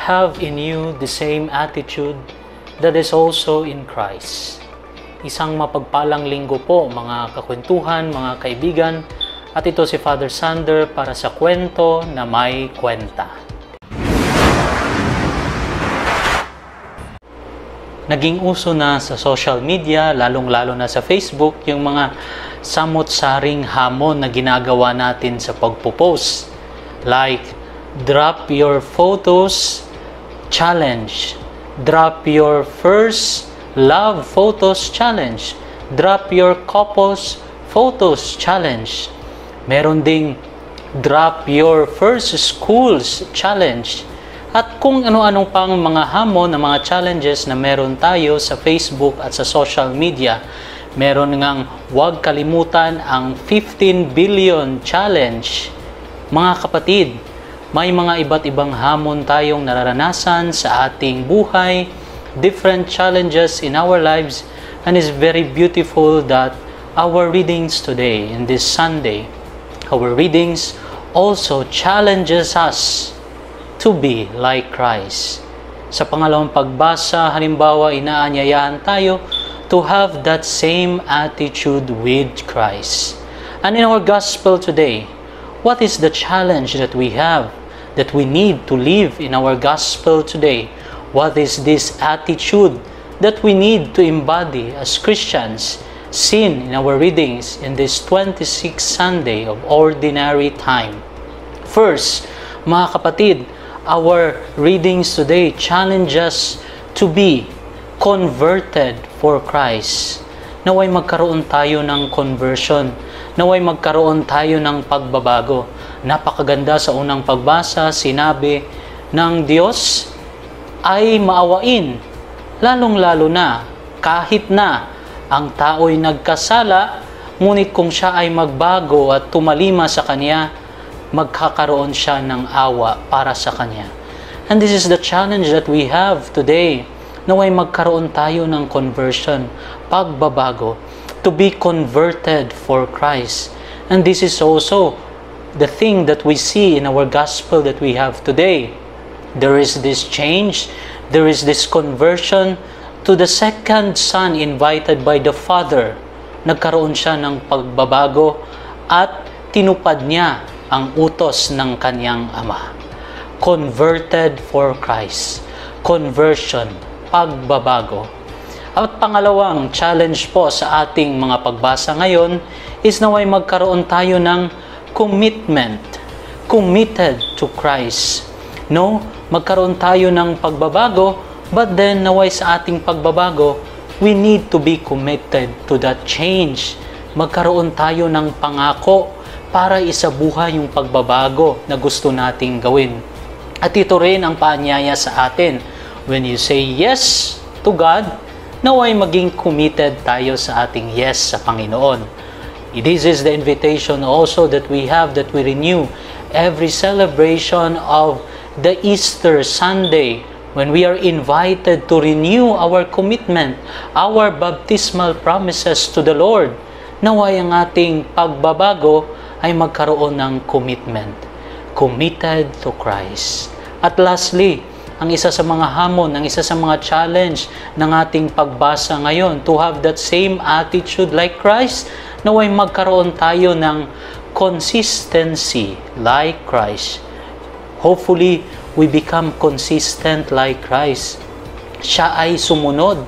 have in you the same attitude that is also in Christ. Isang mapagpalang linggo po mga kakwentuhan, mga kaibigan, at ito si Father Zander para sa kwento na may kwenta. Naging uso na sa social media, lalong-lalo na sa Facebook, yung mga samot-saring hamon na ginagawa natin sa pagpo-post. Like, drop your photos challenge, drop your first love photos challenge, drop your couples photos challenge. Meron ding drop your first schools challenge. At kung ano-anong pang mga hamon na mga challenges na meron tayo sa Facebook at sa social media. Meron ngang huwag kalimutan ang 15 billion challenge. Mga kapatid, may mga iba't ibang hamon tayong nararanasan sa ating buhay, different challenges in our lives, and it's very beautiful that our readings today, in this Sunday, our readings also challenges us to be like Christ. Sa pangalawang pagbasa, halimbawa, inaanyayahan tayo to have that same attitude with Christ. And in our gospel today, what is the challenge that we have, that we need to live in our gospel today? What is this attitude that we need to embody as Christians, seen in our readings in this 26th Sunday of Ordinary Time? First, mga kapatid, our readings today challenge us to be converted for Christ. Naway magkaroon tayo ng conversion. Naway magkaroon tayo ng pagbabago. Napakaganda sa unang pagbasa, sinabi ng Diyos ay maawain, lalong-lalo na kahit na ang tao'y nagkasala, ngunit kung siya ay magbago at tumalima sa Kanya, magkakaroon siya ng awa para sa Kanya. And this is the challenge that we have today. Naway magkaroon tayo ng conversion, pagbabago, to be converted for Christ. And this is also the thing that we see in our gospel that we have today. There is this change, there is this conversion to the second son invited by the Father. Nagkaroon siya ng pagbabago at tinupad niya ang utos ng kanyang Ama. Converted for Christ. Conversion, pagbabago. At pangalawang challenge po sa ating mga pagbasa ngayon is naway magkaroon tayo ng commitment. Committed to Christ. No? Magkaroon tayo ng pagbabago, but then naway sa ating pagbabago, we need to be committed to that change. Magkaroon tayo ng pangako para isabuhay yung pagbabago na gusto nating gawin. At ito rin ang paanyaya sa atin. When you say yes to God, naway maging committed tayo sa ating yes sa Panginoon. This is the invitation also that we have, that we renew every celebration of the Easter Sunday, when we are invited to renew our commitment, our baptismal promises to the Lord. Naway ang ating pagbabago ay magkaroon ng commitment. Committed to Christ. At lastly, ang isa sa mga hamon, ang isa sa mga challenge ng ating pagbasa ngayon, to have that same attitude like Christ, naway magkaroon tayo ng consistency like Christ. Hopefully, we become consistent like Christ. Siya ay sumunod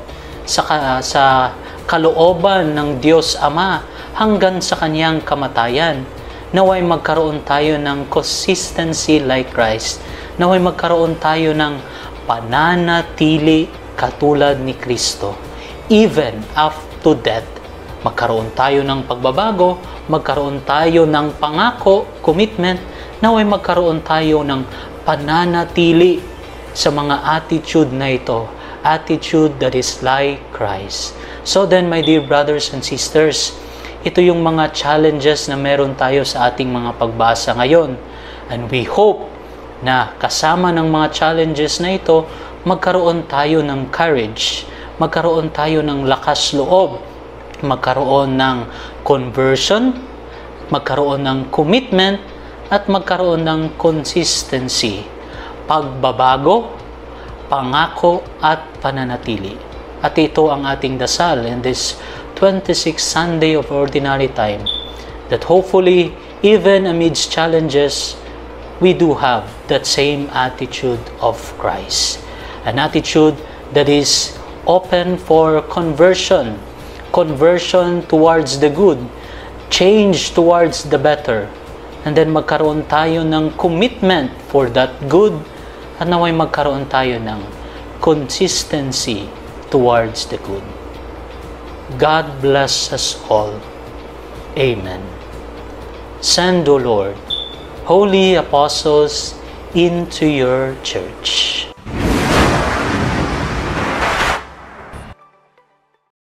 sa kalooban ng Diyos Ama hanggang sa kanyang kamatayan. Naway magkaroon tayo ng consistency like Christ. Naway magkaroon tayo ng pananatili katulad ni Kristo. Even up to death, magkaroon tayo ng pagbabago, magkaroon tayo ng pangako, commitment, naway magkaroon tayo ng pananatili sa mga attitude na ito. Attitude that is like Christ. So then, my dear brothers and sisters, ito yung mga challenges na meron tayo sa ating mga pagbasa ngayon. And we hope na kasama ng mga challenges na ito, magkaroon tayo ng courage, magkaroon tayo ng lakas loob, magkaroon ng conversion, magkaroon ng commitment, at magkaroon ng consistency. Pagbabago, pangako at pananatili. At ito ang ating dasal in this 26th Sunday of Ordinary Time, that hopefully, even amidst challenges, we do have that same attitude of Christ. An attitude that is open for conversion towards the good, change towards the better, and then magkaroon tayo ng commitment for that good, at naway magkaroon tayo ng consistency towards the good. God bless us all. Amen. Send, O Lord, holy apostles into your church.